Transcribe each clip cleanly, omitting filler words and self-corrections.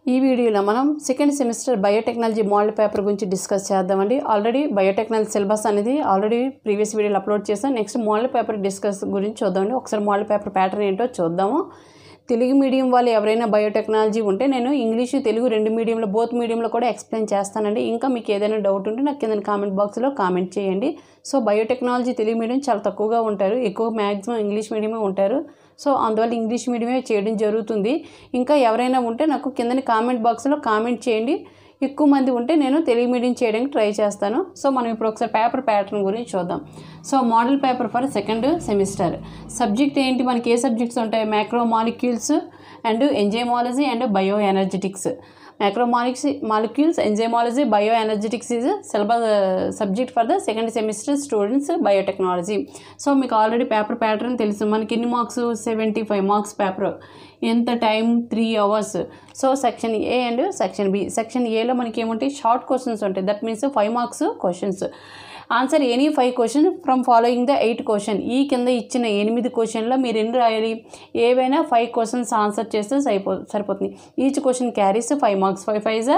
ఈ వీడియోలో మనం second semester biotechnology model paper గురించి డిస్కస్ చేద్దామండి. ఆల్రెడీ బయోటెక్నాలజీ సిలబస్ అనేది ఆల్రెడీ ప్రీవియస్ వీడియోలో అప్లోడ్ చేసాం. నెక్స్ట్ మోడల్ పేపర్ డిస్కస్ గురించి చూద్దామండి. ఒకసారి మోడల్ పేపర్ ప్యాటర్న్ ఏంటో చూద్దాము. తెలుగు మీడియం వాళ్ళు ఎవరైనా బయోటెక్నాలజీ ఉంటే నేను ఇంగ్లీష్ తెలుగు రెండు మీడియంలో బోత్ మీడియంలో కూడా ఎక్స్ప్లెయిన్ చేస్తానండి. ఇంకా మీకు ఏదైనా డౌట్ ఉంటే నాకు కింద కామెంట్ బాక్స్లో కామెంట్ చేయండి. సో బయోటెక్నాలజీ తెలుగు మీడియం చాలా తక్కువగా ఉంటారు, ఎక్కువ మ్యాక్సిమం ఇంగ్లీష్ మీడియమే ఉంటారు. సో అందువల్ల ఇంగ్లీష్ మీడియమే చేయడం జరుగుతుంది. ఇంకా ఎవరైనా ఉంటే నాకు కిందని కామెంట్ బాక్స్లో కామెంట్ చేయండి. ఎక్కువ మంది ఉంటే నేను తెలుగు మీడియం చేయడానికి ట్రై చేస్తాను. సో మనం ఇప్పుడు ఒకసారి పేపర్ ప్యాటర్న్ గురించి చూద్దాం. So model paper for second semester subject ఏంటి, మనకి ఏ సబ్జెక్ట్స్ ఉంటాయి? Macromolecules and enzymology and bioenergetics. Macromolecules, enzymatology, bioenergetics is a syllabus subject for the second semester students biotechnology. So మీకు ఆల్రెడీ పేపర్ ప్యాటర్న్ తెలుసు. మనకి ఎన్ని marks? 75 marks paper. ఎంత time? 3 hours. So section A and section B. Section ఏలో మనకి ఏముంటాయి? Short questions ఉంటాయి. That means 5 marks questions. Answer any 5 question from following the 8 question. ఈ కింద ఇచ్చిన 8 క్వశ్చన్లో మీరు ఎన్ని రాయాలి? ఏవైనా 5 క్వశ్చన్స్ ఆన్సర్ చేస్తే సరిపోతుంది. Each question carries 5 marks. 5 5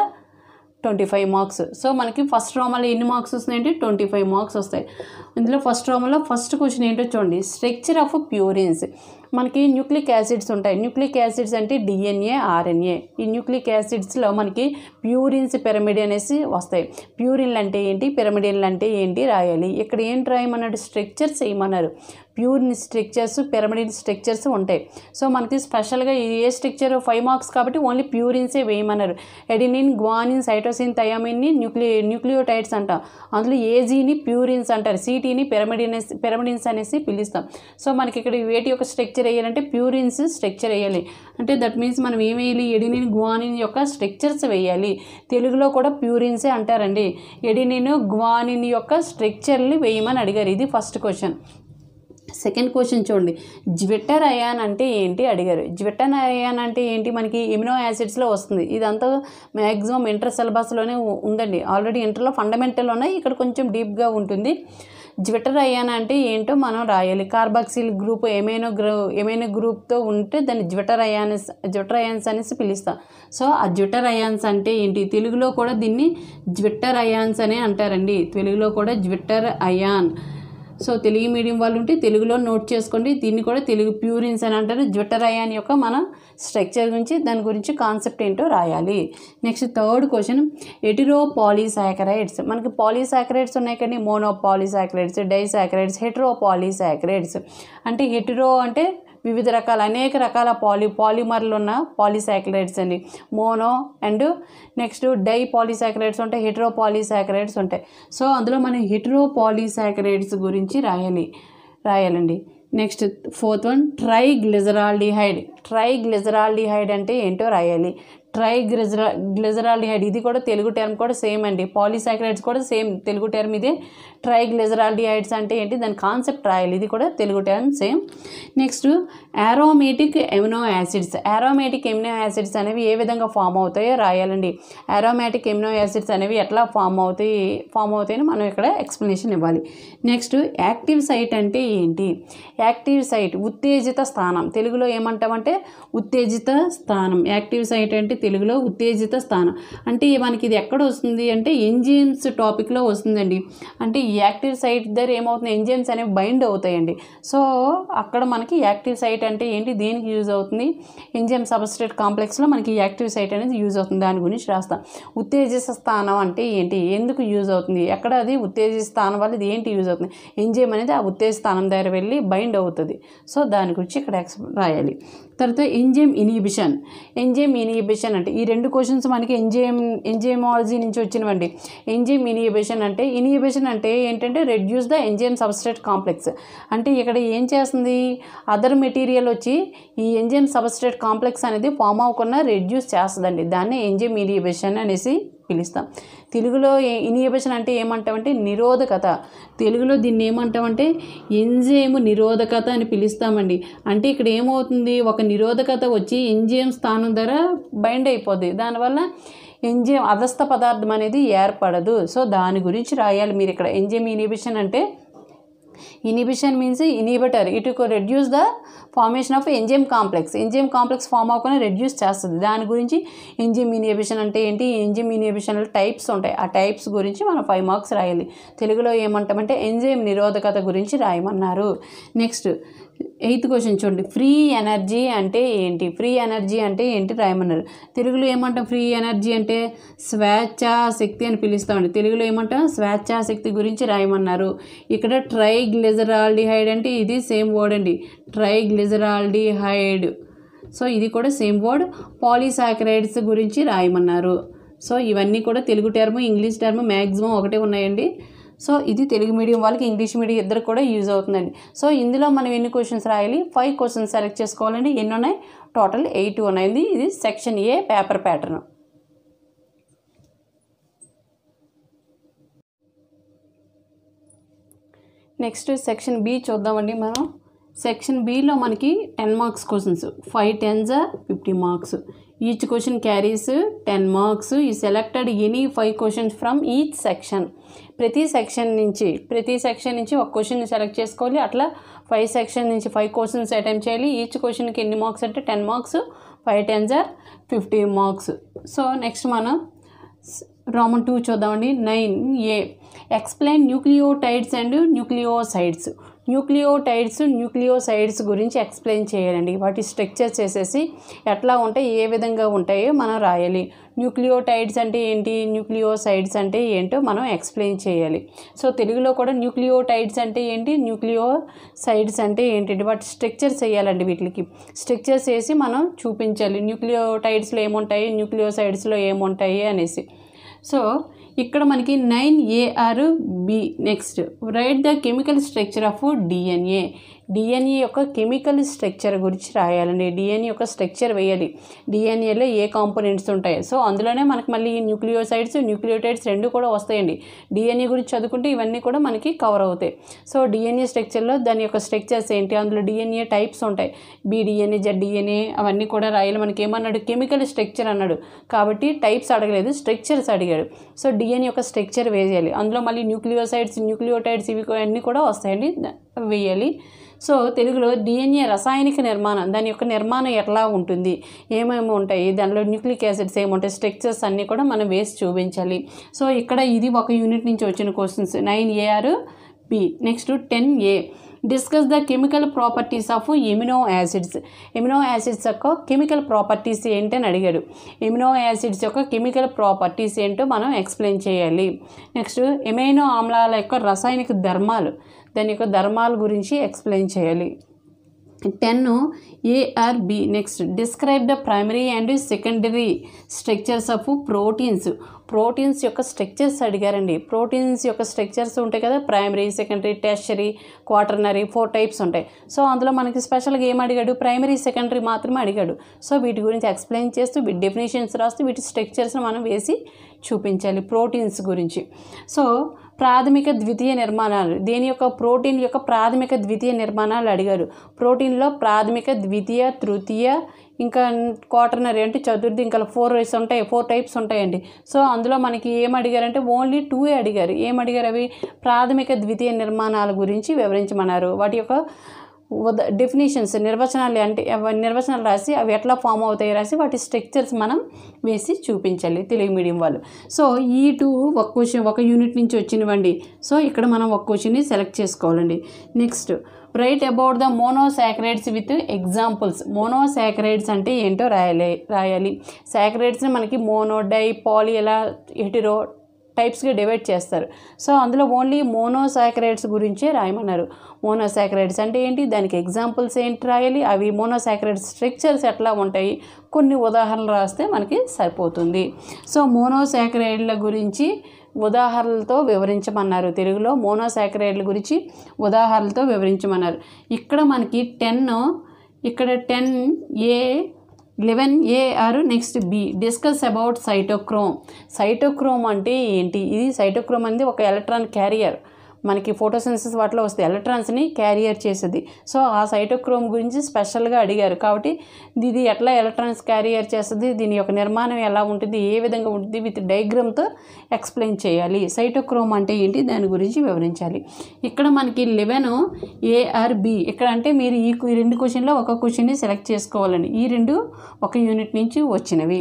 25 marks. So మనకి ఫస్ట్ రోమలో ఎన్ని మార్క్స్ వస్తున్నాయంటే 25 మార్క్స్ వస్తాయి. ఇందులో ఫస్ట్ రోమలో ఫస్ట్ క్వశ్చన్ ఏంటో చూడండి. Structure of purines. మనకి న్యూక్లిక్ యాసిడ్స్ ఉంటాయి. న్యూక్లిక్ యాసిడ్స్ అంటే డిఎన్ఏ, ఆర్ఎన్ఏ. ఈ న్యూక్లిక్ యాసిడ్స్లో మనకి ప్యూరిన్స్, పిరమిడ్ అనేసి వస్తాయి. ప్యూరిన్లు అంటే ఏంటి, పిరమిడిన్లు అంటే ఏంటి రాయాలి. ఇక్కడ ఏంటి రాయమన్నాడు? స్ట్రక్చర్స్ వేయమన్నారు. ప్యూరిన్ స్ట్రక్చర్స్, పిరమిడిన్ స్ట్రక్చర్స్ ఉంటాయి. సో మనకి స్పెషల్గా ఏ స్ట్రక్చర్ 5 మార్క్స్ కాబట్టి ఓన్లీ ప్యూరిన్సే వేయమన్నారు. ఎడినిన్, గ్వానిన్, సైటోసిన్, థయామిన్ని న్యూక్లియోటైడ్స్ అంటాం. అందులో ఏజీని ప్యూరిన్స్ అంటారు, సిటీని పిరమిడిన్స్ అనేసి పిలుస్తాం. సో మనకి ఇక్కడ వేటి యొక్క స్ట్రక్చర్ వేయాలంటే ప్యూరిన్స్ స్ట్రక్చర్ వేయాలి. అంటే దట్ మీన్స్ మనం ఏం వేయాలి? ఎడినిన్, గ్వానిన్ యొక్క స్ట్రక్చర్స్ వేయాలి. తెలుగులో కూడా ప్యూరిన్సే అంటారండి. ఎడినిన్, గ్వానిన్ యొక్క స్ట్రక్చర్ని వేయమని అడిగారు. ఇది ఫస్ట్ క్వశ్చన్. సెకండ్ క్వశ్చన్ చూడండి. జ్విట్టర్ అయాన్ అంటే ఏంటి అడిగారు. జ్విట్టర్ అయాన్ అంటే ఏంటి? మనకి ఎమినో యాసిడ్స్లో వస్తుంది. ఇదంతా మ్యాక్సిమం ఇంటర్ సిలబస్లోనే ఉందండి. ఆల్రెడీ ఇంటర్లో ఫండమెంటల్ ఉన్నాయి, ఇక్కడ కొంచెం డీప్గా ఉంటుంది. జ్విట్టర్ అయాన్ అంటే ఏంటో మనం రాయాలి. కార్బాక్సిల్ గ్రూప్ ఏమైనా గ్రూప్తో ఉంటే దాన్ని జ్విట్టర్ అయాన్స్ అనేసి పిలుస్తాం. సో ఆ జ్విట్టర్ అయాన్స్ అంటే ఏంటి? తెలుగులో కూడా దీన్ని జ్విట్టర్ అయాన్స్ అనే అంటారండి. తెలుగులో కూడా zwitter ion. So Telugu medium వాళ్ళు ఉంటే తెలుగులో నోట్ చేసుకోండి. దీన్ని కూడా తెలుగు ప్యూరిన్స్ అని అంటారు. జ్విట్టర్ అయాన్ యొక్క మన స్ట్రక్చర్ గురించి, దాని గురించి కాన్సెప్ట్ ఏంటో రాయాలి. Next third question. Hetero polysaccharides. మనకి పాలీసాకరైడ్స్ ఉన్నాయి కానీ మోనోపాలీసాకరైడ్స్, డైసాకరైడ్స్, హెటెరో పాలీసాకరైడ్స్. అంటే హెటెరో అంటే వివిధ రకాల అనేక రకాల పాలిమర్లు ఉన్న పాలీసాకరైడ్స్ అండి. Mono and next di polysaccharides ఉంటాయి, హెటెరో పాలీసాకరైడ్స్ ఉంటాయి. సో అందులో మనం హెటెరో పాలీసాకరైడ్స్ గురించి రాయాలండి. Next fourth one. Triglyceraldehyde. Triglyceraldehyde అంటే ఏంటో రాయాలి. ట్రైగ్లిజరాల్డిహైడ్ ఇది కూడా తెలుగు టర్మ్ కూడా సేమ్ అండి. పాలీసాకరైడ్స్ కూడా సేమ్ తెలుగు టర్మ్ ఇదే. ట్రైగ్లిజరాల్డిహైడ్స్ అంటే ఏంటి, దాని కాన్సెప్ట్ రాయాలి. ఇది కూడా Telugu term same. Next aromatic amino acids. Aromatic amino acids అనేవి ఏ విధంగా ఫామ్ అవుతాయో రాయాలండి. అరోమేటిక్ ఎమినో యాసిడ్స్ అనేవి ఎట్లా ఫామ్ అవుతాయని మనం ఇక్కడ ఎక్స్ప్లెనేషన్ ఇవ్వాలి. నెక్స్ట్ యాక్టివ్ సైట్ అంటే ఏంటి? యాక్టివ్ సైట్ ఉత్తేజిత స్థానం. తెలుగులో ఏమంటామంటే ఉత్తేజిత స్థానం. యాక్టివ్ సైట్ అంటే తెలుగులో ఉత్తేజిత స్థానం. అంటే మనకి ఇది ఎక్కడ వస్తుంది అంటే ఎంజైమ్స్ టాపిక్లో వస్తుందండి. అంటే ఈ యాక్టివ్ సైట్ దగ్గర ఏమవుతుంది? ఎంజైమ్స్ అనేవి బైండ్ అవుతాయండి. సో అక్కడ మనకి యాక్టివ్ సైట్ అంటే ఏంటి, దేనికి యూజ్ అవుతుంది? ఎంజైమ్ సబ్స్ట్రేట్ కాంప్లెక్స్లో మనకి యాక్టివ్ సైట్ అనేది యూజ్ అవుతుంది. దాని గురించి రాస్తాం. ఉత్తేజిత స్థానం అంటే ఏంటి, ఎందుకు యూజ్ అవుతుంది, ఎక్కడ అది ఉత్తేజిత స్థానం వల్ల ఇది ఏంటి యూజ్ అవుతుంది? ఎంజైమ్ అనేది ఆ ఉత్తేజిత స్థానం దగ్గర వెళ్ళి బైండ్ అవుతుంది. సో దాని గురించి ఇక్కడ రాయాలి. తర్వాత ఎంజైమ్ ఇన్హిబిషన్. ఎంజైమ్ ఇన్హిబిషన్ అంటే ఈ రెండు క్వశ్చన్స్ మనకి ఎంజైమాలజీ నుంచి వచ్చినవండి. ఎంజైమ్ ఇన్హిబిషన్ అంటే ఏంటంటే reduce the enzyme substrate complex. అంటే ఇక్కడ ఏం చేస్తుంది? అదర్ మెటీరియల్ వచ్చి ఈ ఎంజైమ్ సబ్స్ట్రేట్ కాంప్లెక్స్ అనేది ఫామ్ అవ్వకుండా రెడ్యూస్ చేస్తుందండి. దాన్ని ఎంజైమ్ ఇన్హిబిషన్ అనేసి పిలుస్తాం. తెలుగులో ఇన్హిబిషన్ అంటే ఏమంటామంటే నిరోధకత. తెలుగులో దీన్ని ఏమంటామంటే ఎంజైమ్ నిరోధకత అని పిలుస్తామండి. అంటే ఇక్కడ ఏమవుతుంది? ఒక నిరోధకత వచ్చి ఎంజైమ్ స్థానం ద్వారా బైండ్ అయిపోద్ది. దానివల్ల ఎంజైమ్ అదస్థ పదార్థం అనేది ఏర్పడదు. సో దాని గురించి రాయాలి మీరు ఇక్కడ. ఎంజైమ్ ఇన్హిబిషన్ అంటే inhibition means inhibitor, it reduce the formation of enzyme complex. Enzyme complex form అవ్వకుండా రెడ్యూస్ చేస్తుంది. దాని గురించి ఎంజైమ్ ఇనిబిషన్ అంటే ఏంటి, ఎంజైమ్ ఇనిబిషన్లో టైప్స్ ఉంటాయి, ఆ టైప్స్ గురించి మనం 5 మార్క్స్ రాయాలి. తెలుగులో ఏమంటామంటే ఎంజైమ్ నిరోధకత గురించి రాయమన్నారు. నెక్స్ట్ 8th క్వశ్చన్ చూడండి, ఫ్రీ ఎనర్జీ అంటే ఏంటి, ఫ్రీ ఎనర్జీ అంటే ఏంటి రాయమన్నారు. తెలుగులో ఏమంటాం, ఫ్రీ ఎనర్జీ అంటే స్వేచ్ఛా శక్తి అని పిలుస్తామండి. తెలుగులో ఏమంటాం, స్వేచ్ఛా శక్తి గురించి రాయమన్నారు. ఇక్కడ ట్రైగ్లిజరాల్డిహైడ్ అంటే ఇది సేమ్ వర్డ్ అండి, ట్రైగ్లిజరాల్డిహైడ్. సో ఇది కూడా సేమ్ వర్డ్. పాలీసాకరైడ్స్ గురించి రాయమన్నారు. సో ఇవన్నీ కూడా Telugu term English term maximum ఒకటే ఉన్నాయండి. సో ఇది తెలుగు మీడియం వాళ్ళకి ఇంగ్లీష్ మీడియం ఇద్దరు కూడా యూజ్ అవుతుందండి. సో ఇందులో మనం ఎన్ని క్వశ్చన్స్ రాయాలి, 5 క్వశ్చన్స్ సెలెక్ట్ చేసుకోవాలండి. ఎన్ని ఉన్నాయి, టోటల్ 8 ఉన్నాయండి. ఇది section A paper pattern. Next section B చూద్దామండి మనం. సెక్షన్ బిలో మనకి 10 marks questions, 5 10s 50 marks. Each question carries 10 marks. ఈ selected any 5 questions from each section. ప్రతి సెక్షన్ నుంచి ఒక క్వశ్చన్ సెలెక్ట్ చేసుకోవాలి. అట్లా 5 సెక్షన్ నుంచి 5 క్వశ్చన్స్ అటెంప్ట్ చేయాలి. ఈచ్ క్వశ్చన్కి ఎన్ని మార్క్స్ అంటే 10 marks, 5 10s 50 marks. So next మనం రోమన్ 2 చూద్దామండి. 9A explain nucleotides and nucleosides. Nucleosides గురించి ఎక్స్ప్లెయిన్ చేయాలండి. వాటి స్ట్రక్చర్స్ చేసేసి ఎట్లా ఉంటాయి, ఏ విధంగా ఉంటాయో మనం రాయాలి. న్యూక్లియోటైడ్స్ అంటే ఏంటి, న్యూక్లియోసైడ్స్ అంటే ఏంటో మనం ఎక్స్ప్లెయిన్ చేయాలి. సో తెలుగులో కూడా న్యూక్లియోటైడ్స్ అంటే ఏంటి, న్యూక్లియోసైడ్స్ అంటే ఏంటి, వాటి స్ట్రక్చర్స్ వేయాలండి. వీటికి స్ట్రక్చర్స్ వేసి మనం చూపించాలి, న్యూక్లియోటైడ్స్లో ఏముంటాయి, న్యూక్లియోసైడ్స్లో ఏముంటాయి అనేసి. సో ఇక్కడ మనకి 9ARB. Next write the chemical structure of DNA. DNA యొక్క కెమికల్ స్ట్రక్చర్ గురించి రాయాలండి. DNA యొక్క స్ట్రక్చర్ వేయాలి. DNAలో ఏ కాంపోనెంట్స్ ఉంటాయి. సో అందులోనే మనకి మళ్ళీ న్యూక్లియోసైడ్స్ న్యూక్లియోటైడ్స్ రెండు కూడా వస్తాయండి. DNA గురించి చదువుకుంటే ఇవన్నీ కూడా మనకి కవర్ అవుతాయి. సో DNA స్ట్రక్చర్లో దాని యొక్క స్ట్రక్చర్స్ ఏంటి, అందులో DNA టైప్స్ ఉంటాయి, BDNA ZDNA అవన్నీ కూడా రాయాలి. మనకి ఏమన్నాడు, కెమికల్ స్ట్రక్చర్ అన్నాడు కాబట్టి టైప్స్ అడగలేదు, స్ట్రక్చర్స్ అడిగాడు. సో DNA యొక్క స్ట్రక్చర్ వేయాలి. అందులో మళ్ళీ న్యూక్లియోసైడ్స్ న్యూక్లియోటైడ్స్ ఇవి అన్నీ కూడా వస్తాయండి, వేయాలి. సో తెలుగులో DNA రసాయనిక నిర్మాణం, దాని యొక్క నిర్మాణం ఎట్లా ఉంటుంది, ఏమేమి ఉంటాయి, దానిలో న్యూక్లిక్ యాసిడ్స్ ఏముంటాయి, స్ట్రక్చర్స్ అన్నీ కూడా మనం వేసి చూపించాలి. సో ఇక్కడ ఇది ఒక యూనిట్ నుంచి వచ్చిన questions. 9ARB. Next 10A discuss the chemical properties of amino acids. Amino acids యొక్క కెమికల్ ప్రాపర్టీస్ ఏంటని అడిగాడు. ఎమినో యాసిడ్స్ యొక్క కెమికల్ ప్రాపర్టీస్ ఏంటో మనం ఎక్స్ప్లెయిన్ చేయాలి. నెక్స్ట్ ఎమైనో ఆమ్లాల యొక్క రసాయనిక ధర్మాలు, దాని యొక్క ధర్మాల గురించి ఎక్స్ప్లెయిన్ చేయాలి. 10ARB. Next describe the primary and secondary structures of proteins. Proteins యొక్క స్ట్రక్చర్స్ అడిగారండి. ప్రోటీన్స్ యొక్క స్ట్రక్చర్స్ ఉంటాయి కదా, primary secondary tertiary quaternary 4 types ఉంటాయి. సో అందులో మనకి స్పెషల్గా ఏం అడిగాడు, ప్రైమరీ సెకండరీ మాత్రమే అడిగాడు. సో వీటి గురించి ఎక్స్ప్లెయిన్ చేస్తూ వీటి డెఫినేషన్స్ రాస్తూ వీటి స్ట్రక్చర్స్ని మనం వేసి చూపించాలి ప్రోటీన్స్ గురించి. సో ప్రాథమిక ద్వితీయ నిర్మాణాలు, దేని యొక్క ప్రోటీన్ యొక్క ప్రాథమిక ద్వితీయ నిర్మాణాలు అడిగారు. ప్రోటీన్లో ప్రాథమిక ద్వితీయ తృతీయ ఇంకా క్వాటర్నరీ అంటే చతుర్థి, ఇంకా 4 టైప్స్ ఉంటాయండి. సో అందులో మనకి ఏం అడిగారంటే ఓన్లీ 2 అడిగారు. ఏమడిగారు, అవి ప్రాథమిక ద్వితీయ నిర్మాణాల గురించి వివరించమన్నారు. వాటి యొక్క డెఫినేషన్స్ నిర్వచనాలు అంటే నిర్వచనాలు రాసి అవి ఎట్లా ఫామ్ అవుతాయి రాసి వాటి స్ట్రక్చర్స్ మనం వేసి చూపించాలి తెలుగు మీడియం వాళ్ళు. సో ఈ 2 ఒక క్వశ్చన్ ఒక యూనిట్ నుంచి వచ్చినవండి. సో ఇక్కడ మనం ఒక క్వశ్చన్ని సెలెక్ట్ చేసుకోవాలండి. Next write about the monosaccharides with examples. Monosaccharides అంటే ఏంటో రాయాలి. సాకరైడ్స్ని మనకి మోనో, డై, పాలీ ఇలా హెటెరో టైప్స్గా డివైడ్ చేస్తారు. సో అందులో ఓన్లీ మోనోసాకరైడ్స్ గురించే రాయమన్నారు. మోనోసాకరైడ్స్ అంటే ఏంటి, దానికి ఎగ్జాంపుల్స్ ఏంటి రాయాలి, అవి మోనోసాకరైడ్స్ స్ట్రక్చర్స్ ఎట్లా ఉంటాయి, కొన్ని ఉదాహరణలు రాస్తే మనకి సరిపోతుంది. సో మోనోసాకరైడ్ల గురించి ఉదాహరణలతో వివరించమన్నారు. తెలుగులో మోనోసాకరైడ్ల గురించి ఉదాహరణలతో వివరించమన్నారు. ఇక్కడ మనకి 11A next B discuss about cytochrome. Cytochrome అంటే ఏంటి, ఇది సైటోక్రోమ్ అనేది ఒక ఎలక్ట్రాన్ క్యారియర్. మనకి ఫోటోసిన్థసిస్ వాటిలో వస్తే ఎలక్ట్రాన్స్ని క్యారియర్ చేసేది. సో ఆ సైటోక్రోమ్ గురించి స్పెషల్గా అడిగారు. కాబట్టి ఇది ఎట్లా ఎలక్ట్రాన్స్ క్యారియర్ చేస్తుంది, దీని యొక్క నిర్మాణం ఎలా ఉంటుంది, ఏ విధంగా ఉంటుంది, విత్ డయాగ్రామ్తో ఎక్స్ప్లెయిన్ చేయాలి. సైటోక్రోమ్ అంటే ఏంటి దాని గురించి వివరించాలి. ఇక్కడ మనకి 11 A or B. ఇక్కడ అంటే మీరు ఈ 2 క్వశ్చన్లో ఒక క్వశ్చన్ని సెలెక్ట్ చేసుకోవాలండి. ఈ 2 ఒక యూనిట్ నుంచి వచ్చినవి.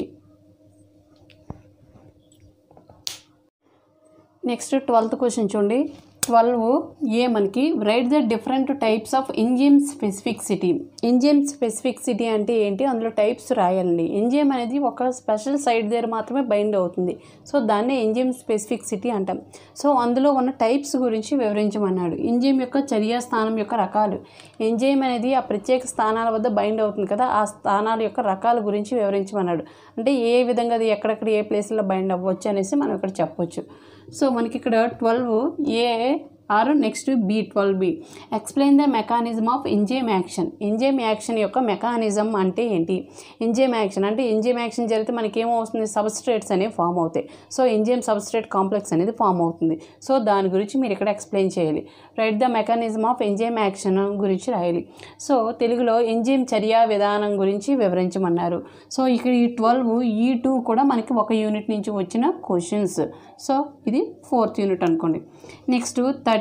నెక్స్ట్ 12th క్వశ్చన్ చూడండి. 12A మనకి write the different types of enzyme specificity. Enzyme specificity అంటే ఏంటి, అందులో టైప్స్ రాయాలండి. ఎంజైమ్ అనేది ఒక స్పెషల్ సైట్ దగ్గర మాత్రమే బైండ్ అవుతుంది. సో దాన్నే ఎంజైమ్ స్పెసిఫిసిటీ అంటాం. సో అందులో ఉన్న టైప్స్ గురించి వివరించమన్నాడు. ఎంజైమ్ యొక్క చర్యా స్థానం యొక్క రకాలు. ఎంజైమ్ అనేది ఆ ప్రత్యేక స్థానాల వద్ద బైండ్ అవుతుంది కదా, ఆ స్థానాల యొక్క రకాల గురించి వివరించమన్నాడు. అంటే ఏ విధంగా అది ఎక్కడెక్కడ ఏ ప్లేస్లో బైండ్ అవ్వచ్చు అనేసి మనం ఇక్కడ చెప్పొచ్చు. సో మనకి ఇక్కడ 12A or next B 12B. Explain the mechanism of enzyme action. Enzyme action యొక్క మెకానిజం అంటే ఏంటి? ఎంజైమ్ యాక్షన్ అంటే ఎంజైమ్ యాక్షన్ జరిగితే మనకి ఏమవుతుంది, సబ్స్ట్రేట్స్ అనేవి ఫామ్ అవుతాయి. సో ఎంజైమ్ సబ్స్ట్రేట్ కాంప్లెక్స్ అనేది ఫామ్ అవుతుంది. సో దాని గురించి మీరు ఇక్కడ ఎక్స్ప్లెయిన్ చేయాలి. Write the mechanism of enzyme action గురించి రాయాలి. సో తెలుగులో ఎంజైమ్ చర్యా విధానం గురించి వివరించమన్నారు. సో ఇక్కడ ఈ 12E2 కూడా మనకి ఒక యూనిట్ నుంచి వచ్చిన క్వశ్చన్స్. సో ఇది 4th యూనిట్ అనుకోండి. Next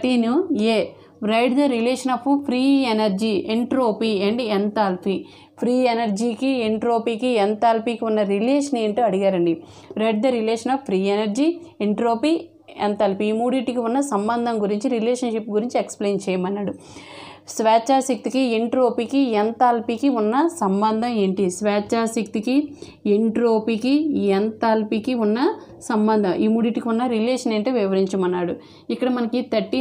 13A. Write the relation of free energy, entropy and enthalpy. Free ఎనర్జీకి, ఎంట్రోపీకి, ఎంథాల్పీకి ఉన్న రిలేషన్ ఏంటో అడిగారండి. Write the relation of free energy, entropy, enthalpy. ఈ మూడింటికి ఉన్న సంబంధం గురించి, రిలేషన్షిప్ గురించి ఎక్స్ప్లెయిన్ చేయమన్నాడు. స్వేచ్ఛాశక్తికి, ఎంట్రోపీకి, ఎంథాల్పీకి ఉన్న సంబంధం ఏంటి? స్వేచ్ఛాశక్తికి, ఎంట్రోపీకి, ఎంథాల్పీకి ఉన్న సంబంధం, ఈ మూడింటికి ఉన్న రిలేషన్ ఏంటో వివరించమన్నాడు. ఇక్కడ మనకి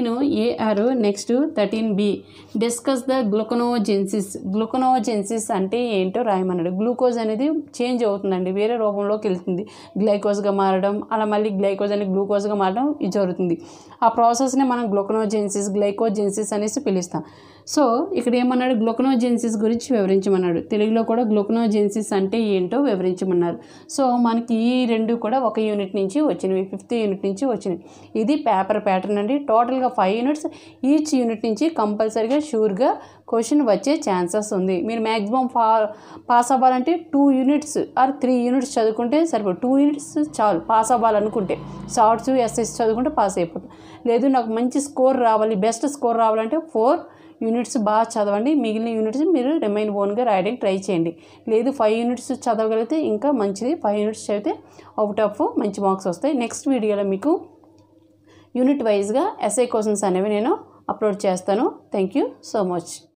13A next 13B. Discuss the gluconeogenesis. Gluconeogenesis అంటే ఏంటో రాయమన్నాడు. గ్లూకోజ్ అనేది చేంజ్ అవుతుందండి, వేరే రూపంలోకి వెళ్తుంది. గ్లైకోజ్గా మారడం, అలా మళ్ళీ గ్లైకోజ్ అనేది గ్లూకోజ్గా మారడం ఇది జరుగుతుంది. ఆ ప్రాసెస్ని మనం గ్లూకనోజెన్సిస్, గ్లైకోజెన్సిస్ అనేసి పిలుస్తాం. సో ఇక్కడ ఏమన్నాడు, గ్లూకనోజెన్సిస్ గురించి వివరించమన్నాడు. తెలుగులో కూడా గ్లూకనోజెన్సిస్ అంటే ఏంటో వివరించమన్నారు. సో మనకి ఈ 2 కూడా ఒక యూనిట్ నుంచి వచ్చినవి, 5th యూనిట్ నుంచి వచ్చినవి. ఇది పేపర్ ప్యాటర్న్ అండి. టోటల్గా 5 యూనిట్స్. ఈచ్ యూనిట్ నుంచి కంపల్సరీగా షూర్గా క్వశ్చన్ వచ్చే ఛాన్సెస్ ఉంది. మీరు మ్యాక్సిమం పాస్ అవ్వాలంటే 2 యూనిట్స్ ఆర్ 3 యూనిట్స్ చదువుకుంటే సరిపోదు. 2 యూనిట్స్ చాలు పాస్ అవ్వాలనుకుంటే. షార్ట్స్, ఎస్ఎస్ చదువుకుంటే పాస్ అయిపోతుంది. లేదు నాకు మంచి స్కోర్ రావాలి, బెస్ట్ స్కోర్ రావాలంటే 4 యూనిట్స్ బాగా చదవండి. మిగిలిన యూనిట్స్ మీరు రిమైన్ ఓన్గా రాయడానికి ట్రై చేయండి. లేదు 5 యూనిట్స్ చదవగలిగితే ఇంకా మంచిది. 5 యూనిట్స్ చదివితే అవుట్ ఆఫ్ మంచి మార్క్స్ వస్తాయి. నెక్స్ట్ వీడియోలో మీకు యూనిట్ వైజ్గా ఎస్ఐ క్వశ్చన్స్ అనేవి నేను అప్లోడ్ చేస్తాను. Thank you so much.